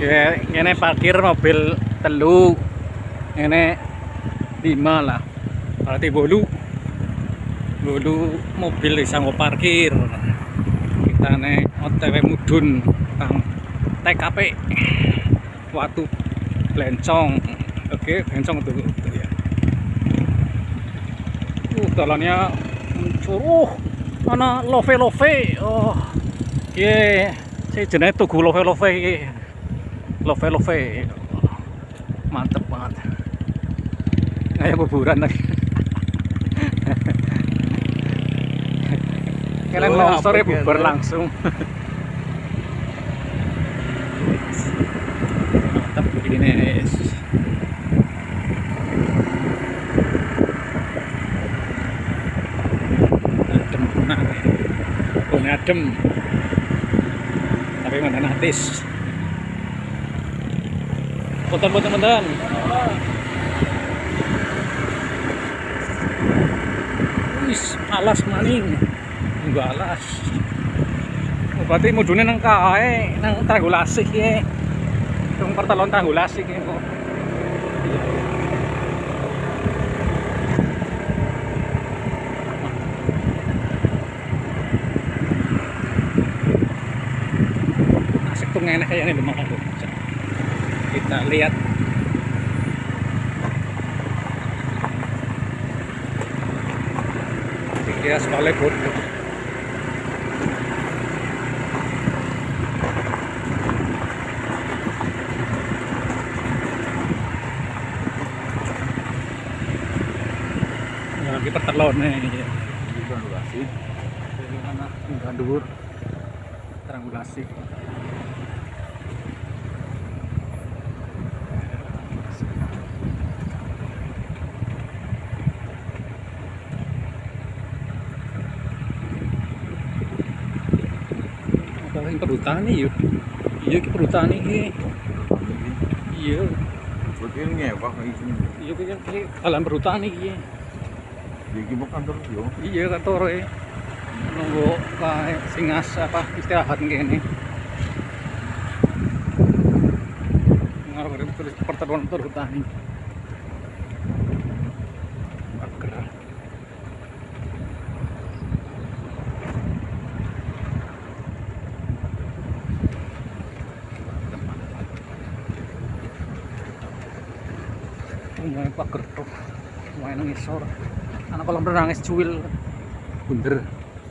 Ya, ini parkir mobil telu. Ini 5 lah. Berarti bolu mobil bisa parkir. Kita nih OTW mudun tang TKP Watu Blencong. Oke, Blencong itu ya. Jalannya mencur. Mana love. Oh. Iya, saya jenis tugu love. Love. Mantep banget. Kayak kuburan lagi. Kalian longsor ya bubar langsung. Mantap begini guys. Adem benar. Adem. Tapi mana natis. Teman-teman. Wis alas maning. Enggak alas. Berarti mudune nang kae, nang Tanggulasi ki. Nang pertelon Tanggulasi ki kok. Asik tuh enak kayaknya di makan tuh. Kita lihat. Ya sekali bud. Lagi pertelon nih. Triangulasi. Dari mana? Gandur. Triangulasi. Yang perhutani yuk. Iya ki perhutani ki. Iya. Begini ngewah iki. Iya ki alam perhutani ki. Iki mau kantor yo. Iya kantor e. Nunggu kae singas apa istirahat kene. Ngarep tulis pertemuan perhutani. Agar. Main pager tuh, main ngisor. Anak kolam renang es cuil, bunder.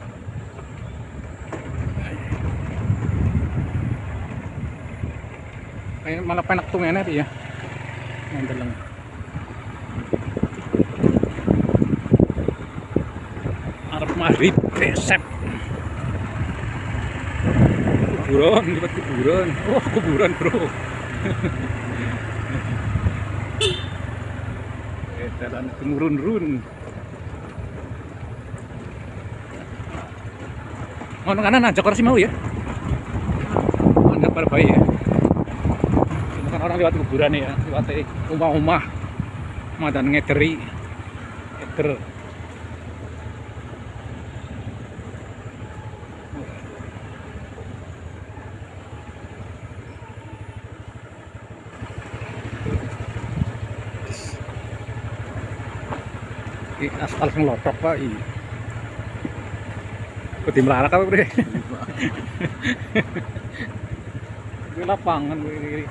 Kayak malah penak tuh enak ya, main dalam. Arab maghrib, resep. Kuburan, lihat kuburan. Oh kuburan bro. Jalan temurun-run. Mau kanan aja kursi mau ya. Enggak berbahaya ya. Kan orang lewat kuburan ya, lewat rumah-rumah. Madan ngederi. Ngeder. Aspal ngelotok pak i. Kudu melarak apa bre? Ini lapangan bre.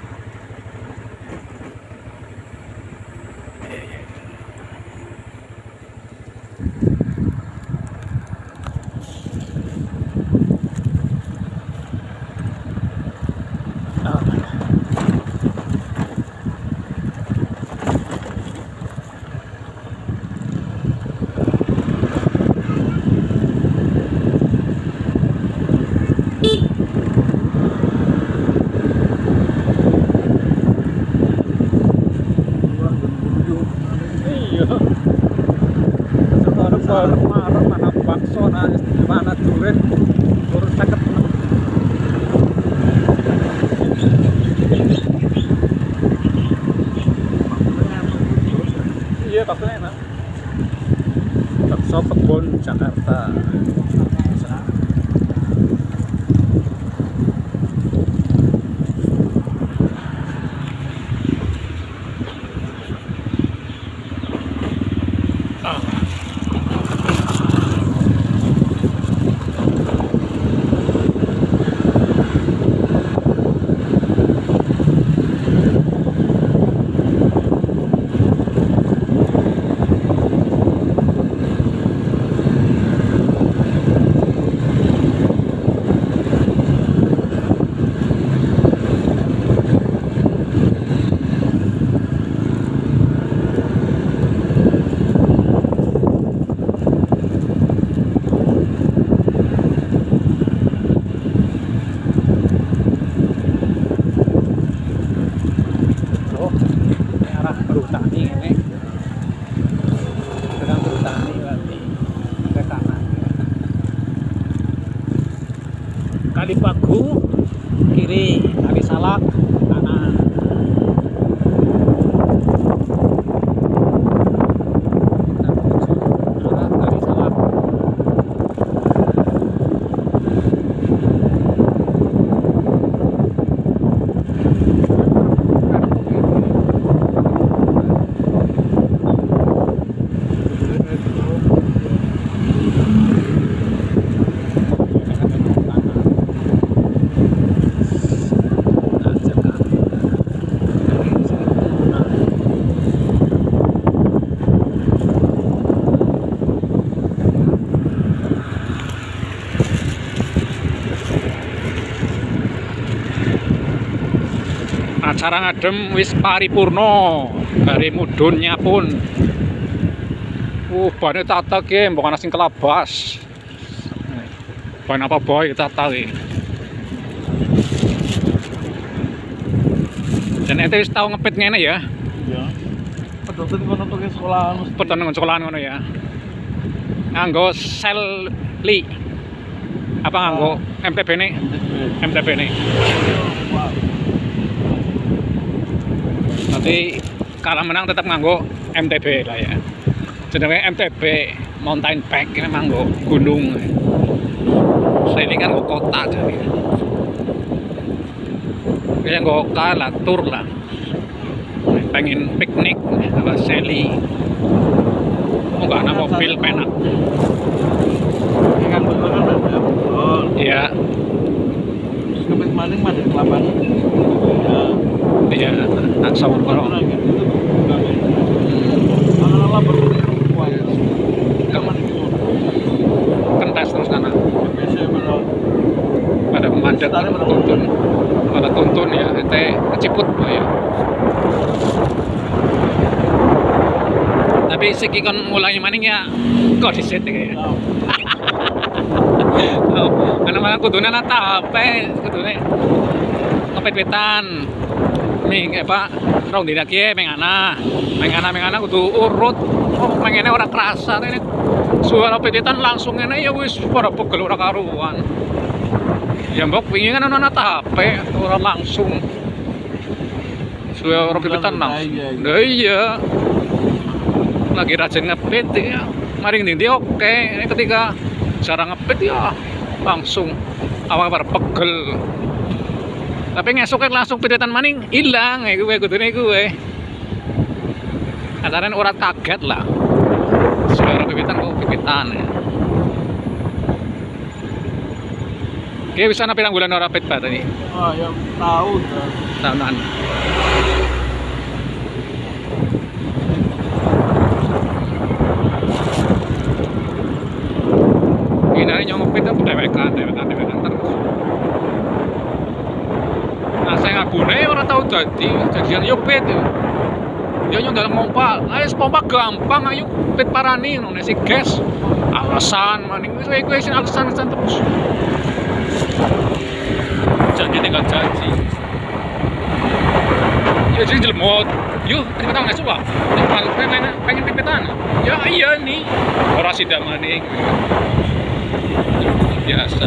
Mana bakso mana duren urus cakep. Iya baksonya enak. Bakso Kebon Jakarta. Acara ngadem wis paripurna, dari mudunnya pun. Banyak tata ke, bukan asing kelabas. Ban apa boy tata ke. Dan ente wis tau ngepit ngene ya? Iya. Pedoten kono tuh sekolahan. Pedoten nang sekolahan ngono ya. Nganggo sel li. Apa nganggo MTB ne? MTB ne. Nanti kalah menang tetap nganggo MTB lah ya. Jenenge MTB mountain bike ini nganggo gunung. Saya ini kan kota jadi. Kayak nggo kalah tur lah. Pengen piknik apa seli. Oh enggak ada mobil penak. Kan betul kan ada betul. Iya. Terus kepit maning mah di lapangan. Iya, nak sawur kono. Anak-anak berkuaya. Kentas terus kana. Biasa berapa? Pada mandat tuntun. Pada tuntun ya, ente keciput ya. Tapi siki kon mulai maning ya kok diset ya. Karena malah kudune nata HP, kudune ngepet-petan. Ming apa rong dina kiye mengana kudu urut. Oh, mengene ora kerasa ini. Suara pedetan langsung ngene ya wis pada pegel ora karuan. Ya mbok wingi kan ana HP ora langsung. Suara pedetan langsung. Lah iya. Lagi rajin ngepet ya. Mari ndi oke. Ini ketika jarang ngepet ya langsung awak pegel. Tapi ngesuk langsung pedetan maning hilang ya gue kudune gue. Acarane ora kaget lah. Suara pedetan kok pedetan ya. Oke, bisa na pirang bulan ora pet pa tadi? Oh, yang tahun. Tahunan. Ini nyong ngepit itu dewekan terus. Nah saya ngabune orang tahu jadian yo pit yo. Yo nyong dalam pompa, ayo pompa gampang ayo pit parani none si gas. Alasan maning wis kowe sing alasan terus. Janji tinggal janji. Ya jadi jelmot. Yuk, kita nggak suka. Pengen pipitan. Ya iya nih. Orang sidak maning. Biasa.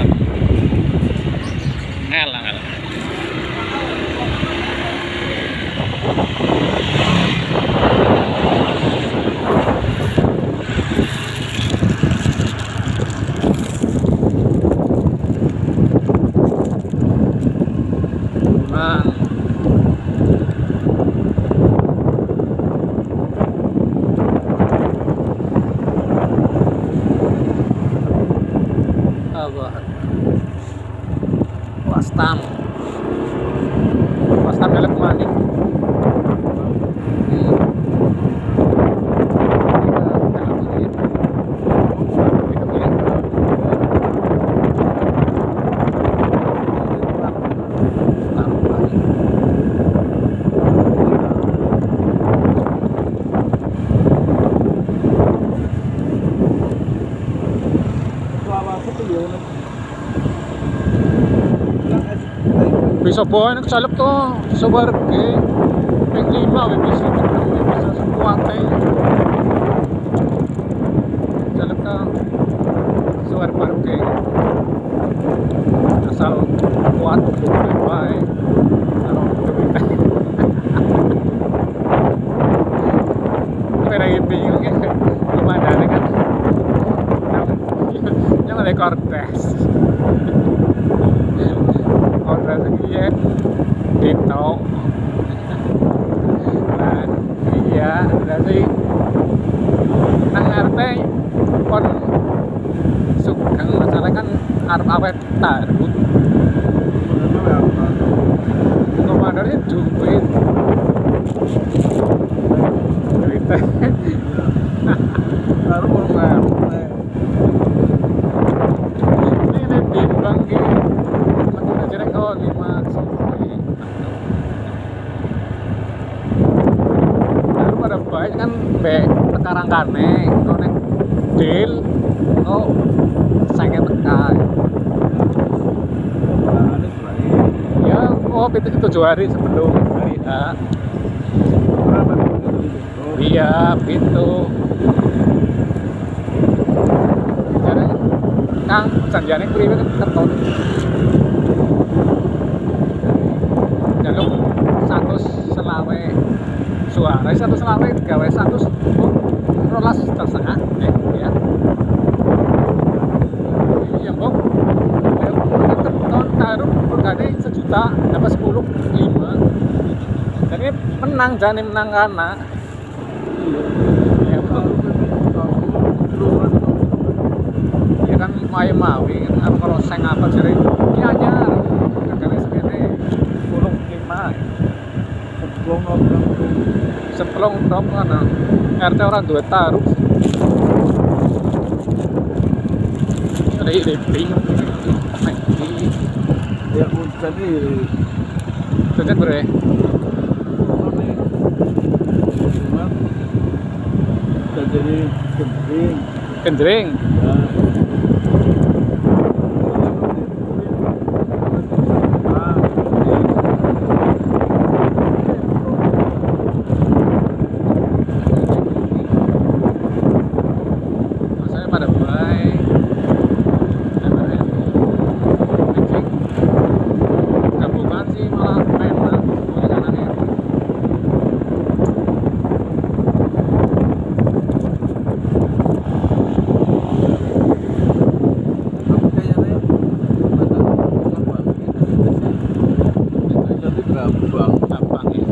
Ngelang. Wastam dalam maning. Bisa bawa nak salep to sa barke. Peng 5 bisa sa kuwate. Salep ka sa barke. Asal kuat bae. Ano pero ibig yung lumadaan kan. Yung Cortez. Iya, dito. Nah, iya, berarti nang arte kon sugeng masalah kan arep awet tarbut. Komandonya duit. Cerita. Baru mau ini bimbang gitu. 5 Sokoi. sampai Karangkane itu nek deal oh saya tekan ya oh 7 hari sebelum hari H. Iya gitu jadi kang janjiannya priwe keton jaluk 100 selawe suara 100 selawe gawe 100 rolas tersetengah ya iya mbok keton taruh harganya 1 juta dapat 10 5 jadi menang jane menang karena ya mbok ya kan mawi kan kalau seng apa jadi iya anyar harganya segini 10 5 seplong top kan RT orang dua taruh ada ide bingung ya hujan ini hujan bre udah jadi gending gendring ya. saya pada baik gabungan sih malah enak kanannya gampang ya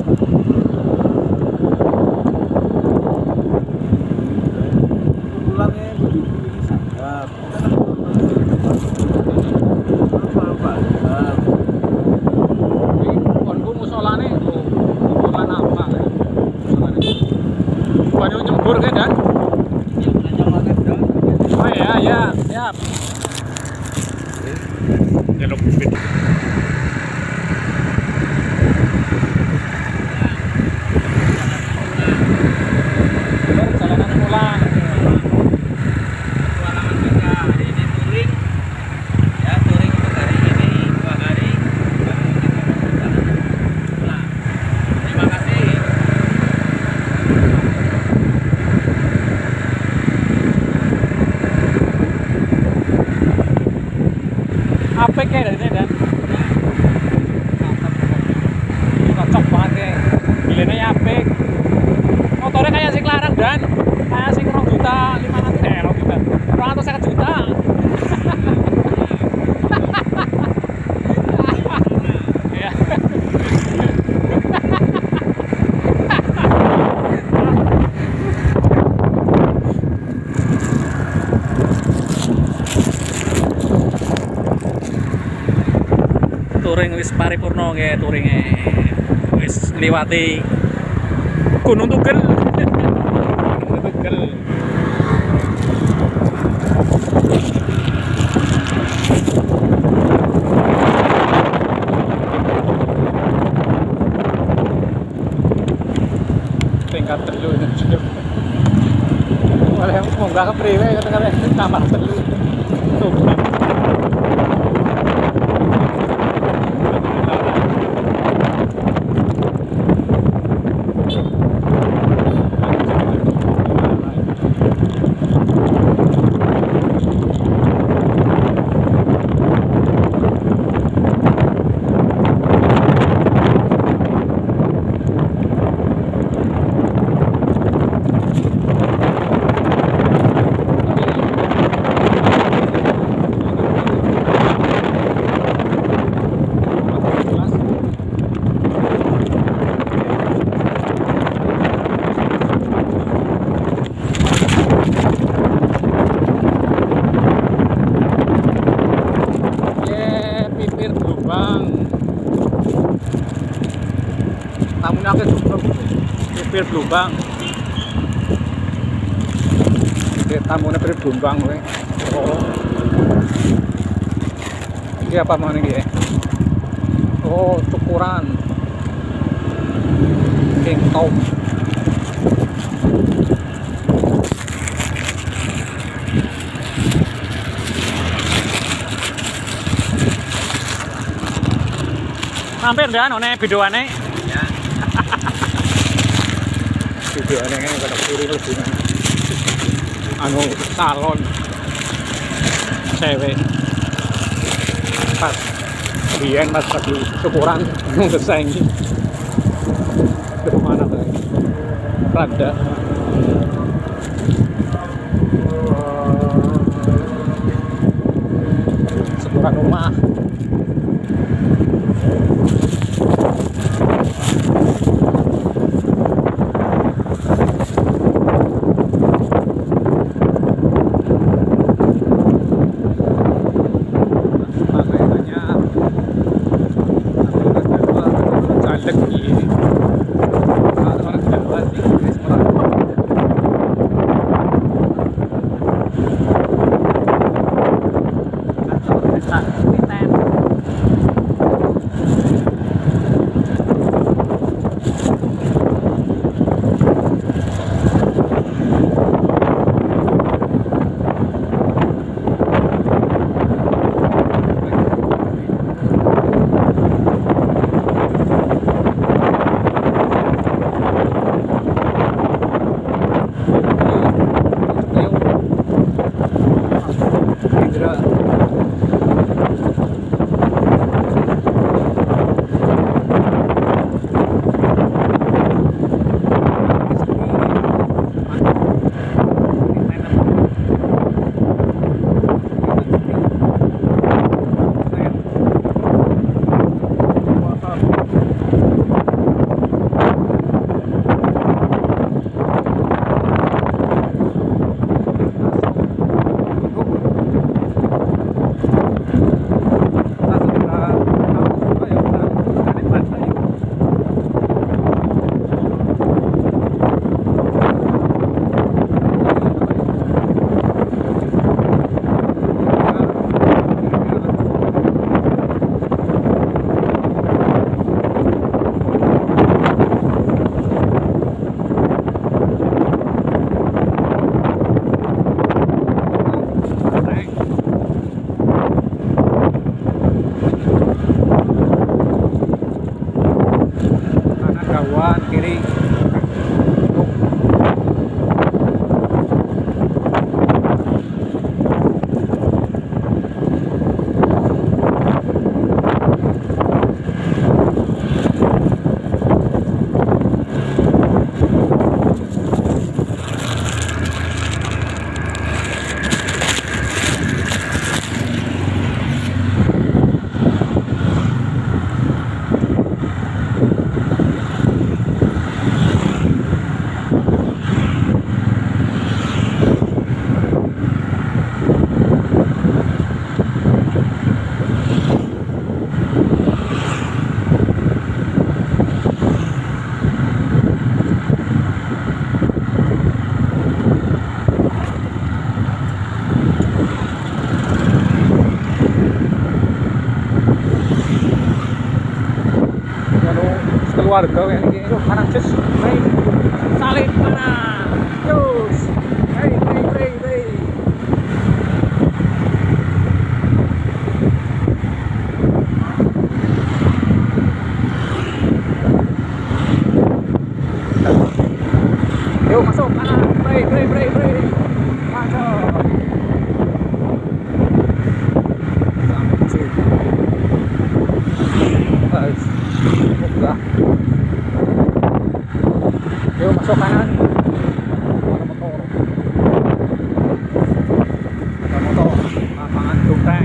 konku musolane tuh musolan apa kayak musolane banyak jembur kan dan oh ya ya siap jaluk bibit perjalanan pulang apik ya dari sini dan cocok banget ya gilenya apik motornya kayak sing larang dan kayak sing 2 juta 500 2 juta 250 juta ya touring wis paripurna nggih touringe wis liwati Gunung Tugel Tugel tingkat telu ini oleh munggah ke priwe kata-kata kamar telu tuh tamunya ke pipir Blumbang tamunya pipir Blumbang oh ini apa mana ini oh cukuran King Tom Mampir ndak ono bidoane. Ya. Bidoane ngene kok kiri lebih. Anu salon cewek pas biyen pas lagi syukuran nang desain ke mana lagi rada syukuran rumah keluarga kayak gini tuh mana cus baik salin mana cus baik baik baik baik yuk masuk kanan baik baik baik baik masuk buka yuk masuk kanan ada motor lapangan Dungteng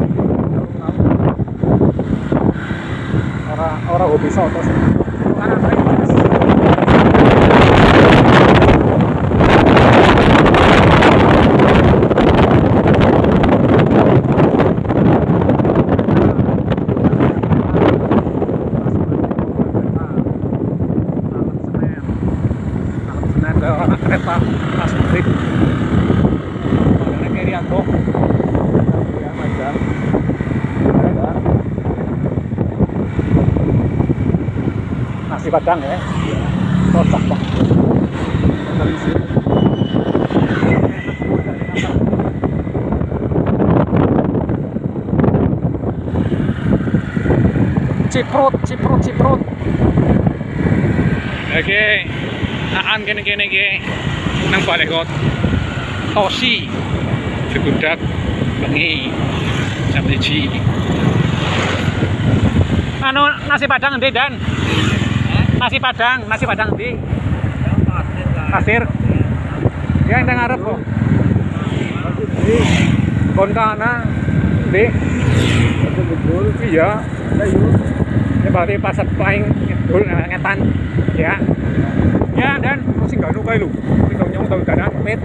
orang hobi soto sih. Kanan oleh orang kereta pas maghrib. Padahal kiri aku ya aja. Nasi padang ya, cocok bang. Ciprut. Oke, naan kene ke, nang Balekot, Tosi, Cikudak, bengi, jam 1. Anu nasi padang endi Dan? Nasi padang endi? Pasir. Ya ndang ngarep kok. Kon kana endi? Betul. Iya. Ayo. Ya berarti pasar paling ngedul ngetan. Ya. Ya Dan sing gak kae lho. Sing nyong tau dadan pit.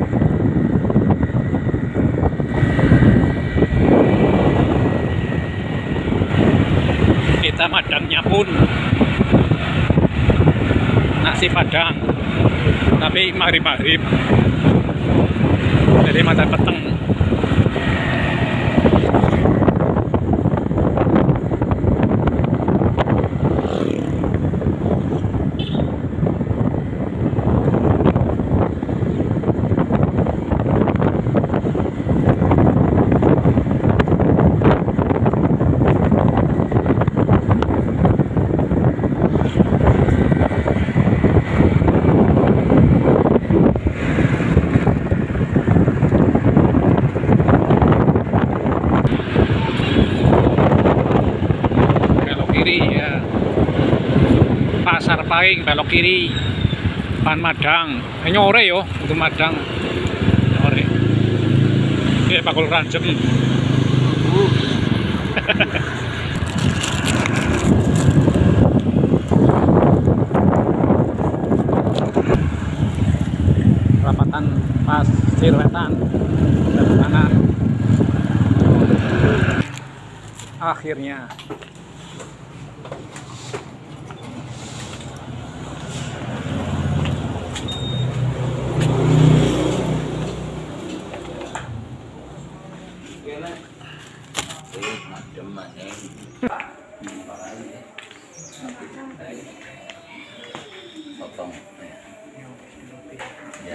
Kita madangnya pun nasi padang tapi maghrib jadi mata peteng. Pasar Paing belok kiri, Pan Madang, nyore yo untuk Madang, nyore. Oke, bakul ranjem. Perapatan Pasir Wetan dan kanan. Akhirnya. Potong ya.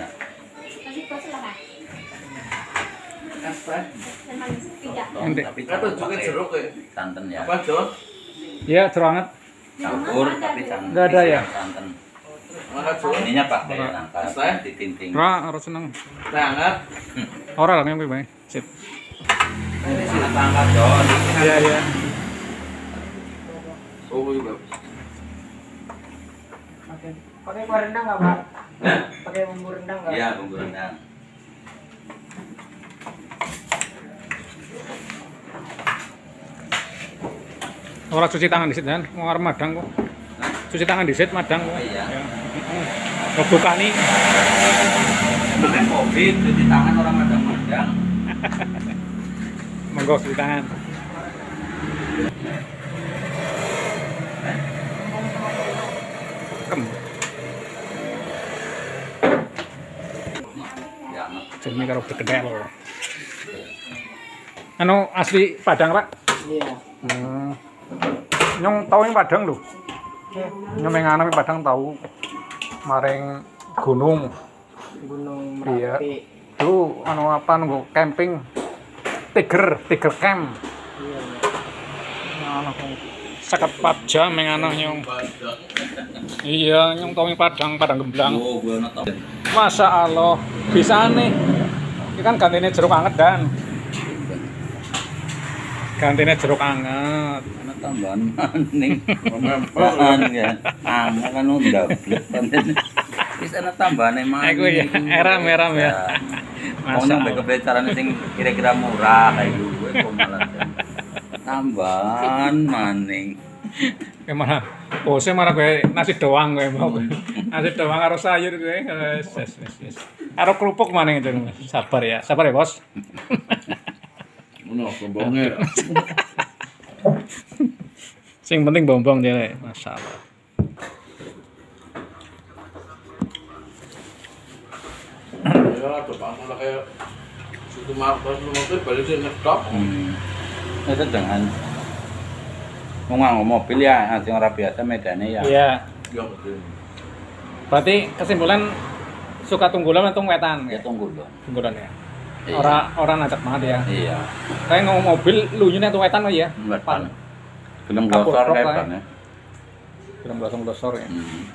Ente. Tapi Atau juga jeruk ya? santan ya. Apa John? Ya, ceranget. Campur tapi santan. Nggak ada ya? Santan. Mana John? Ininya pakai Ora. nangka Saya? ditinting. Harus seneng. Sangat. Ora lah yang kuwi bae. Sip. Ini sangat angkat John. Iya. Oh juga. Oke. Pakai kuah rendang nggak Pak? Pakai bumbu rendang nggak? Iya, bumbu rendang. Ora cuci tangan disit kan, mau arep madang kok. Cuci tangan disit madang kok. Oh, iya. Ya. Ngebukani. Makan Covid, cuci tangan orang madang-madang. Monggo cuci tangan. Kem. Ya, Jenenge karo begedel. Anu asli Padang, Pak. Iya. Nyong tau yang Padang lho. Nyong menganami Padang tahu. Maring gunung. Gunung Iya. Merapi. Itu anu apa nunggu camping. Tiger camp. Iya. Anu seket 4 jam menganah nyong. Iya, nyong tau yang Padang Gemblang. oh, gue nonton. Masya Allah, bisa nih. Ini kan gantinya jeruk anget Dan. Gantinya jeruk anget. Karena tambahan maning. Pemerampaan ya. Angka kan udah blek konten. Bisa ana tambahane maning. Aku ya, eram ya. Mau Masya nyampe Allah. ke carane sing kira-kira murah kayak gue kok malah tambahan maning. Gimana? Bose marah gue nasi doang gue mau. Nasi doang karo sayur gue. Yes. Karo kerupuk mana itu. Sabar ya, Bos. Mana kembangnya? Sing penting bombong dia, Masya Allah. kan ada panggung kayak situ markas lu mobil balik sini ngedop. Itu dengan ngomong mobil ya, asing orang biasa medannya ya. Iya. Ya betul. Berarti kesimpulan suka tunggulan atau wetan? Ya tunggu dong. Tunggulan ya. Iya. Orang ngajak banget ya. Iya. Kayak ngomong mobil lunyune tuh wetan ya. Wetan. Gelem Kapur glosor prok kayak lah. ban ya. Belum glosor ya.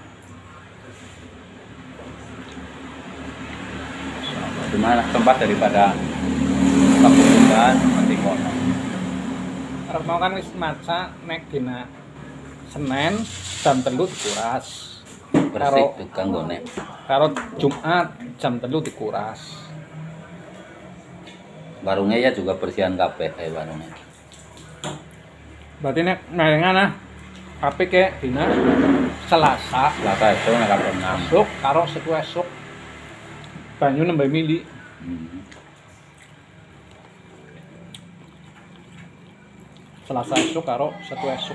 Cuma tempat daripada kebutuhan nanti kono. Arep mau kan wis maca nek dina Senin jam 3 dikuras. Bersih tukang gone. Karo Jumat jam 3 dikuras. Warungnya ya juga bersihan kabeh kayak warungnya. Berarti nek ngana HP ke dina Selasa Selasa itu nek kabeh 6. esuk karo Setu esuk banyu nambah mili. Selasa esuk karo Setu esuk.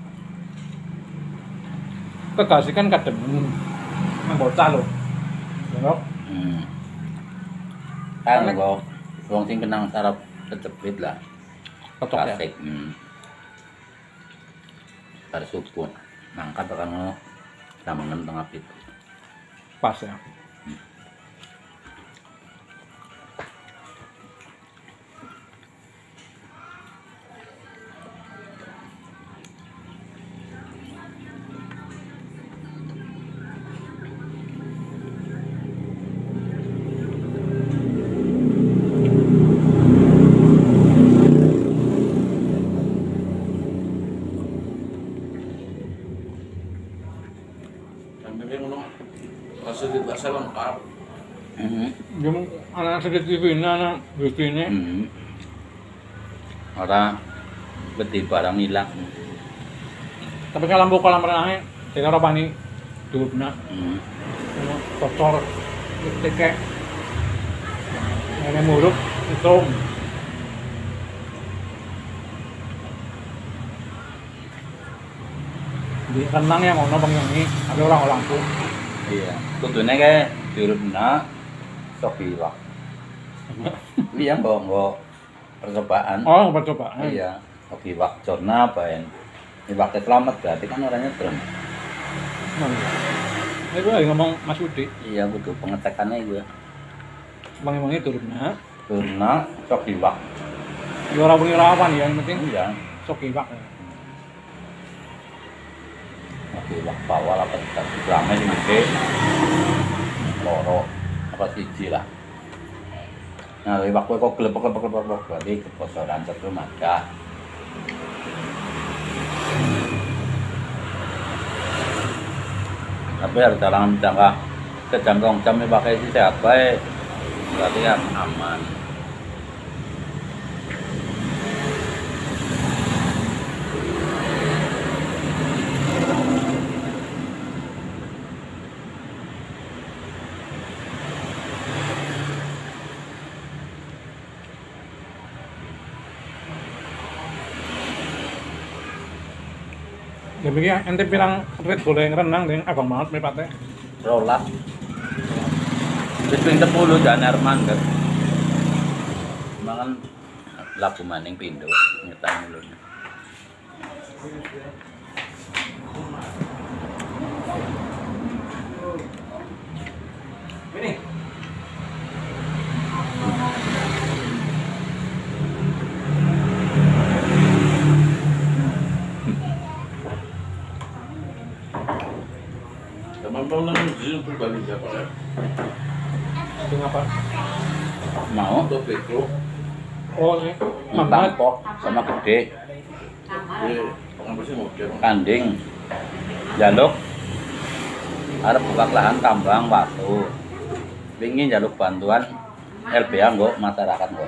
Kegasikan kadem nang bocah lho. Ya. Kan kok wong sing kenang sarap kecepit lah. Cocok ya. Klasik. Bar suku. Mangkat tekan ngono. Samengen tengah pit. Pas ya. Sampai ngono. Fasilitasnya lengkap. Dia anak sedikit TV ini, anak TV ini. Ora gede barang hilang. Tapi kalau lampu kolam renangnya, tidak ada pani duduknya. Kotor, ketika nenek muruk itu. Di renang yang ngono bang ini ada orang lampu. Iya. Kudune kae dirubna sok iwak. Iya mbok percobaan. Oh, coba. Iya. Sok iwak jorna baen. Iwak selamat berarti kan orangnya terus. Itu lagi ngomong Mas Budi. Iya butuh pengecekannya itu. Bang emangnya turunnya. Jorna sok iwak. Ya orang punya rawan ya, yang penting Iya. sok iwak. Sok iwak bawal apa drama sing gede. Loro apa siji lah. Nah, iwak kowe kok glepek berarti kebosoran satu maka. Tapi harus dalam jangka sejam 2 jam pakai isi sehat baik berarti kan aman. Ya begini ente bilang red boleh renang dengan abang banget mepatnya. Rolas wis ping 10 jan Herman kan. Mangan labu maning pindho nyetang mulune. Ini. Teman-teman nang jin berbalik apa ya? Itu apa? Mau Untuk beko. Oh, ini. Mamat. pok sama gede Iya, apa sih mau kira? kanding jaluk arep buka lahan tambang waktu pingin jaluk bantuan LBA nggo masyarakat nggo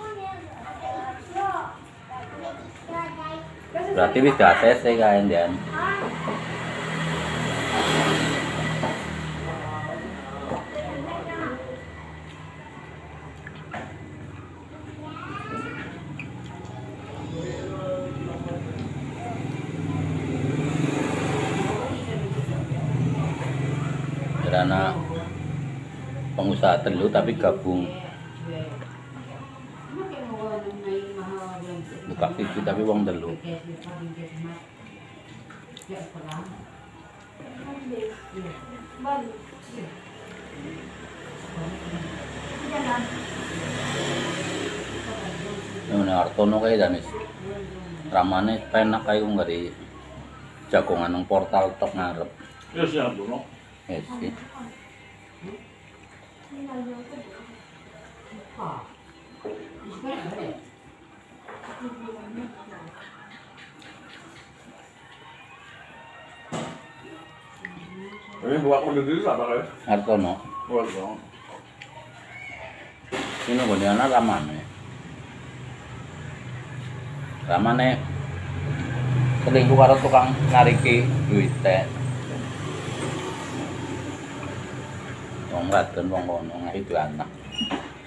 berarti wis ACC kae ndian karena pengusaha telu tapi gabung buka TV tapi wong telu. Ini Artono kayak Danis ramane penak kayak nggak di jagongan ng portal tok ngarep. Ya siap dulu. Yes, sih. Ini buat udah dulu apa kayak? Artono Buat dong. ini boniana ramane selingkuh karo tukang nariki duite wong wadon wong kono ngahi anak